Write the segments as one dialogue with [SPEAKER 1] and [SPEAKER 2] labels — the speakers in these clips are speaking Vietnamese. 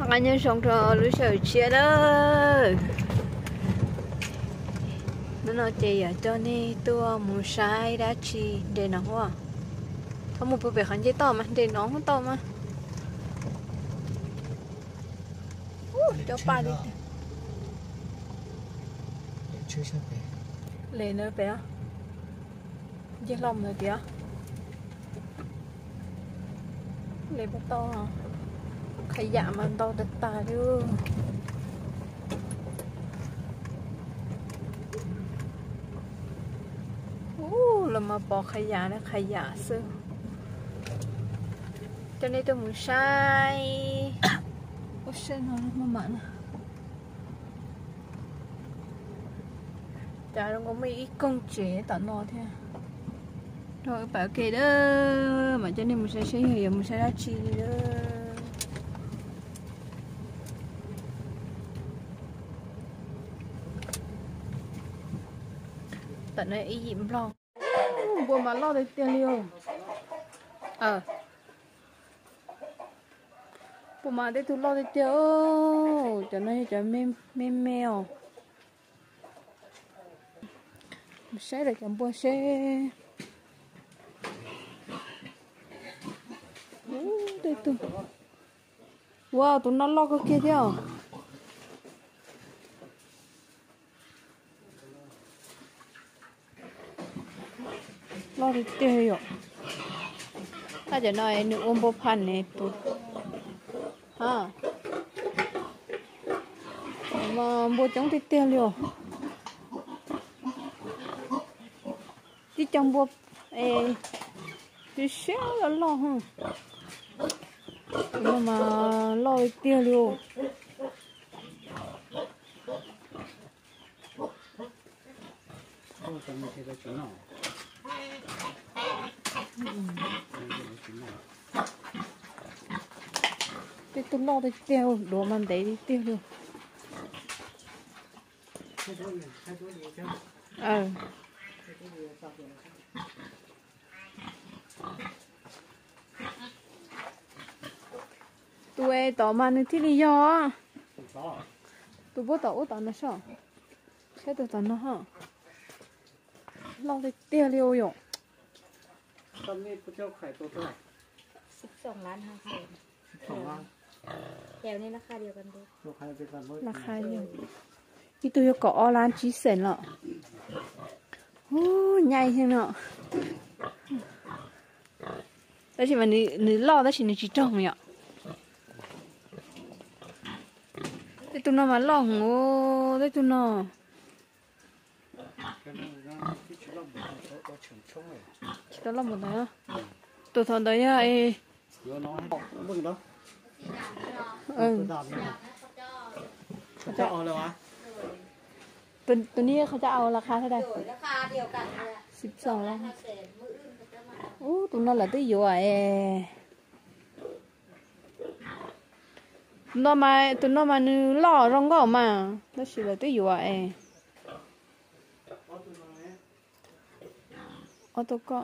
[SPEAKER 1] anh nhân sống trò lưới sợi chia đó nó nói chị à cho nên tôi muốn sai đã chi để nó hoa không một việc hắn chỉ to mà để nó không to mà cho ba đi lấy nữa bé chỉ lòng rồi kìa lấy bắt to à khai dạ mà to đất ta chứ là mà bỏ khai dạ nó khai dạ xưa cho nên tôi muốn sai ôi sen nó mà mặn chả đâu có mấy công chế tận nó thế rồi bảo kệ đó mà cho nên mình sẽ hiểu mình sẽ ra chi đó tận này ý dịm lo buồn mà lo được tiền liều buồn mà để tôi lo được tiền cho nên cho mềm mèo sẽ được chấm bùa xe đây tụi wow tụi nó lo cái kia theo lo được tiền rồi ta chỉ nói nữ ôm bố pan này tụi ha mà bố chống thì tiền rồi đi trong bố đi xéo là lo ha nhưng mà lo tiền rồi cái tôi lo được tiêu đồ mình để đi tiêu được tụi tao mà nó thích đi do tụi bố tao tao nó sao thế tụi tao nó hả lo được tiêu liêu rồi
[SPEAKER 2] ตอนนี้พระเจ้าขายตัวเท่าไหร่
[SPEAKER 3] 12 ล้าน5 แสน
[SPEAKER 2] 12 ล้าน
[SPEAKER 3] แถวนี้ราคาเดียวกันด้วย
[SPEAKER 2] ราคาเป็นกันด้วย
[SPEAKER 1] ราคาเดียวที่ตัวก็อร้านจีเซนละโอ้ใหญ่จังเนาะแต่ที่มันนี่ล่อแต่ที่นี่จีจ้องเนี่ยแต่ตัวน้ำมันล่อโง่แต่ตัวน้ำคิดว่าเราหมดแล้วตัวทอนได้ยัง
[SPEAKER 2] เดี๋ยวน้องให้มึงเนาะตัวดำเนี่ยเขาจะเอาเลยวะ
[SPEAKER 1] ตัวนี้เขาจะเอาราคาเท่าไหร่
[SPEAKER 3] ราคาเดียวกันเลย
[SPEAKER 1] 12 ล้าน
[SPEAKER 3] 5 แสนมื้ออื่นเขาจะมา
[SPEAKER 1] โอ้ตัวนั้นแหละตัวอยู่อ่ะตัวมานึล่อรองก็มาแล้วสิเลยตัวอยู่อ่ะเอาตัวก็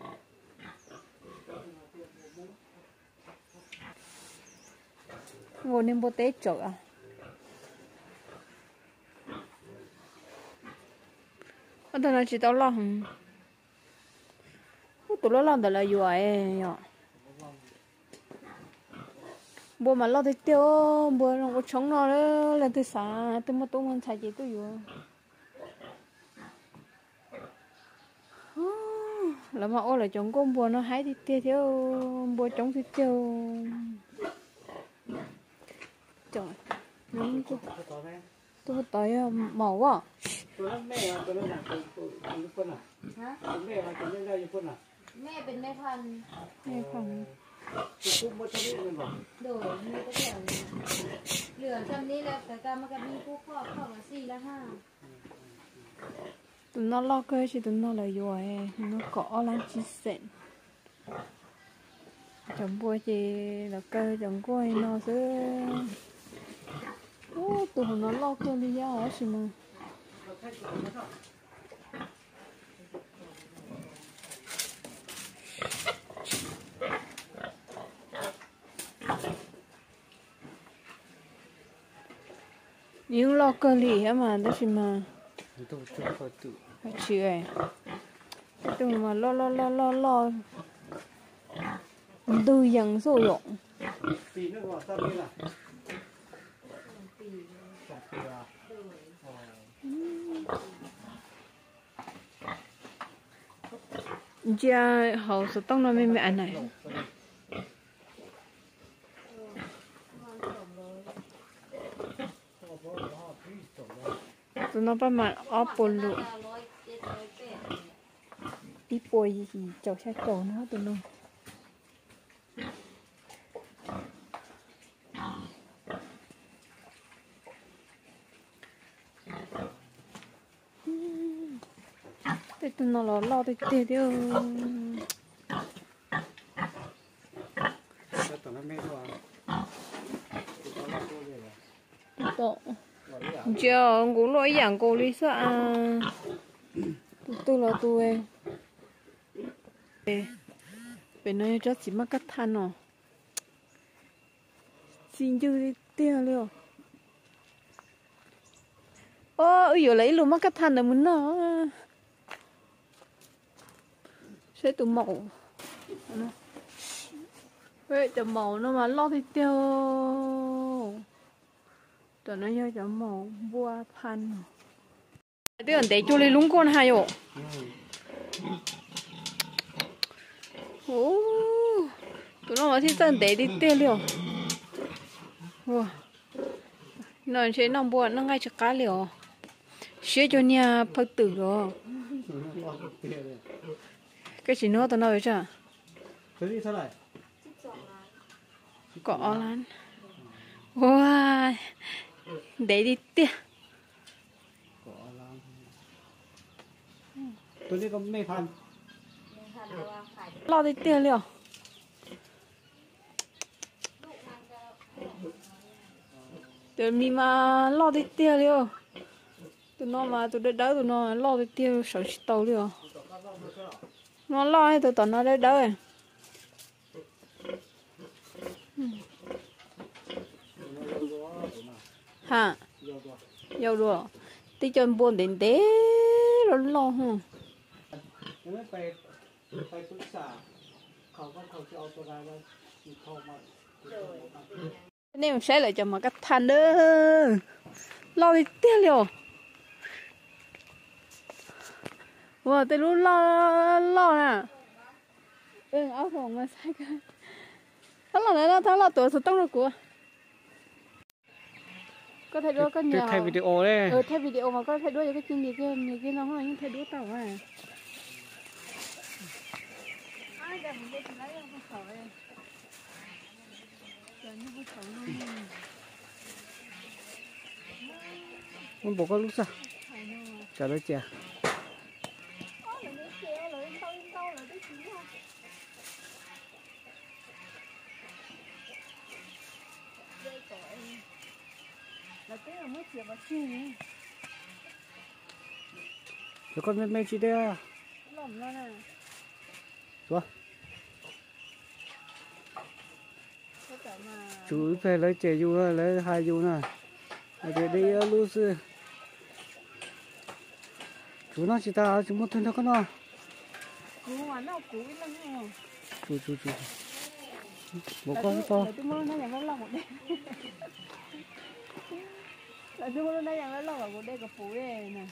[SPEAKER 1] โง่เนี่ยโบเต้จกอ่ะเอาตัวนั้นจิตเอาล่อตัวล่อแต่ละอยู่อ่ะบัวmà lo tới tiêuบัวnó có chống nó đó là từ sáng từ một tuần xài gì tôi vừa là mà ô là chống conบัวnó hái thì tiêu theoบัวchống thì tiêu trời tôi tới màu quá
[SPEAKER 2] ตัวนั้นแม่ตัวนั้นน่ะตัวญี่ปุ่นอ่ะตัวแม่มาตัวนี้ได้ญี่ปุ่นอ่ะ
[SPEAKER 3] แม่เป็นแม่พันธุ์
[SPEAKER 1] นี่ของ
[SPEAKER 2] คุ้มมาที่นี่เลยหรอ
[SPEAKER 3] โดยมีก็แถวนี้เหลือจำนี้แล้วแต่การมันก็มีผู้ครอบครองละ4 และ 5
[SPEAKER 1] tụi nó lo cơ chứ tụi nó là vừa nó có lan chi sẹn chồng bua chị là cơ chồng coi nó sẽ tụi nó lo cơ đi ra ở xí mà những lo cơ lì hả mà đó gì mà
[SPEAKER 2] tôi phải tự
[SPEAKER 1] phải chịu ấy tôi mà lo tư dần số dụng
[SPEAKER 2] tí nữa vào sao đi nào
[SPEAKER 1] cha hậu sự tông nó mới mẹ này tụi nó bắt mà ốp bồn lụa tí bồi gì chậu xe chậu nữa tụi nó thế tụi nó lo thì tiêu tiêu
[SPEAKER 2] tụi nó mê rồi
[SPEAKER 1] tổ chờ cũng lỗi dạng cô lý sợ tôi là tôi bên này cho chỉ mắc cắt than nó xin chưa đi tiêu liệu ôi giờ lấy luôn mắc cắt than là muốn nó sẽ tụ màu vậy tụ màu nó mà lo thì tiêu tụi nó nhớ cho màu bua than tiêu để cho lấy lúng con hay ô tụi nó mà thích chân để đi tiêu liệu wow nó chế nó bua nó ngay cho cá liệu xế cho nhà phật tử rồi cái gì nữa tao nói chứ
[SPEAKER 2] cái gì sao lại
[SPEAKER 1] có lắm wow để đi tiêu
[SPEAKER 2] tôi đi có mê phan
[SPEAKER 1] lo đi tiêu liệu tụi mình mà lo đi tiêu liệu tụi nó mà tụi đỡ tụi nó lo đi tiêu sợ tàu liệu nó lo hay tụi nó đỡ đỡ hả dâu rồi tí chân buồn đến té rồi lo hả
[SPEAKER 2] ไปปรึกษาเขาก็เขาจะเอาตัวรายว่าเข้ามา
[SPEAKER 1] nên sẽ lại cho mà cắt than nữa lo đi tiêu liệu wow tôi lúc lo nè áo phồng mà sai cái thằng là tuổi số tông rồi của có thay đua có nhiều
[SPEAKER 2] thay video đấy
[SPEAKER 1] thay video mà có thay đua cái chương trình như kia nó không là những thay đua tàu à ai để mình đi lấy không sợ ấy
[SPEAKER 2] con bố con lúc sao trả lời chè rồi con mê chị đây à rồi chú phải lấy chè du lấy hai du nè để đi luôn sư chú nó chỉ ta chú muốn thân nó con nào chú bố con to
[SPEAKER 1] tôi muốn nó nhận nó một đêm là tôi muốn nó nhận nó một đêm gặp phụ đây nè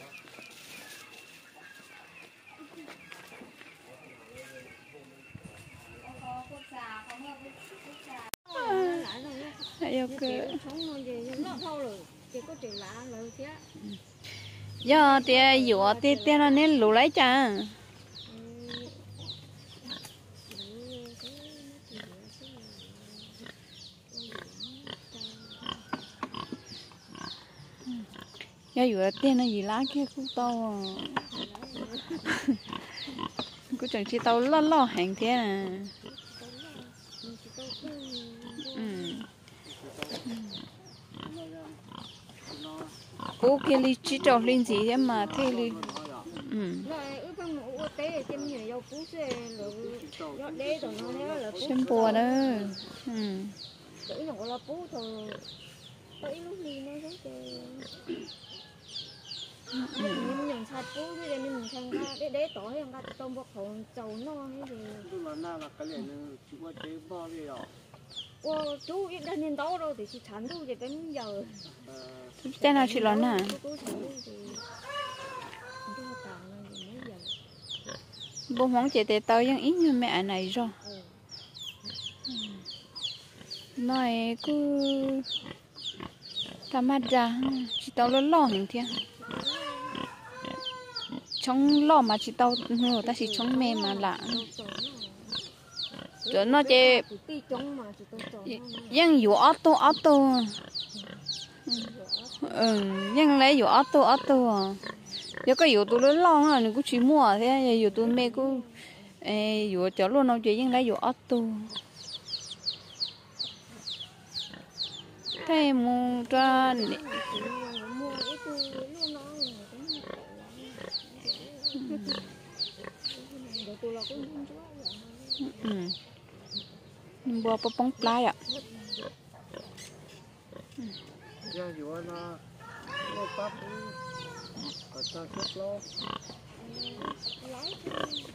[SPEAKER 1] giờ thì dụa thì nó nên lù lấy cha giờ dụa tiền nó gì lá kia cũng to cứ chẳng chỉ tao lo hàng thế à ô kia li chỉ trồng lên gì thế mà thế li xem bùa đó
[SPEAKER 3] tới lúc gì nó rất là mình nhận sạch cũ thì để mình sang ra để tối em ra tôm bọc hồn trầu no hay gì
[SPEAKER 2] nhưng mà na là cái này chỉ có chế bao đi rồi
[SPEAKER 3] chú biết đang nhìn tao rồi thì chị chán chú thì đến giờ
[SPEAKER 1] tên nào chị lớn à bố mong chị để tao vẫn ít như mẹ này rồi nói cứ tao mắt ra chị tao lo lo hình thiên chống lo mà chị tao người ta chỉ chống mẹ mà lạ cho nó chơi vẫnอยู่auto vẫn lấyอยู่auto giờ cóอยู่tôi lớn lo à, cứ chỉ mua thế giờ tôi mẹ cứอยู่chỗ luôn nó chơi vẫn lấyอยู่auto thế mua ra bữa bông plai ạ.
[SPEAKER 2] giờ dù nó tắt ở trong chút lâu